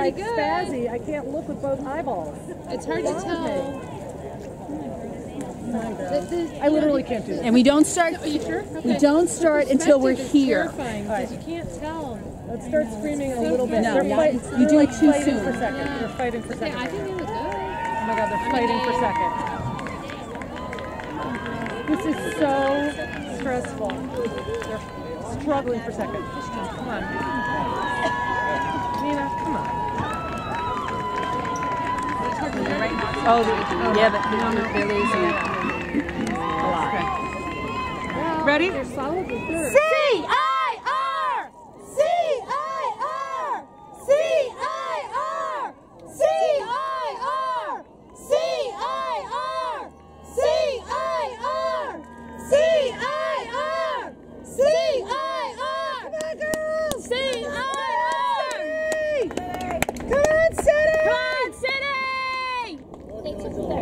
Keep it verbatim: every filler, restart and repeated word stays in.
like spazzy. I can't look with both eyeballs. It's hard to tell. I literally can't do that. And we don't start. Are you sure? Okay. We don't start until we're here. Terrifying because you can't tell. Let's start screaming a little bit. No, they're yeah, fight, you they're do like it too fighting soon. for second. Yeah. They're fighting for Okay, second. I think they look good. Oh my God, they're I fighting mean, for second. This is so stressful. They're struggling for second. Come on. Nina, come on. Oh, yeah, but they're losing it. A lot. Ready? They're solidly third. C I R! C I R! C I R! C I R! C I R! C I R! C I R! C I R! Come on, girls! C I R! Come on, City! Come on, City!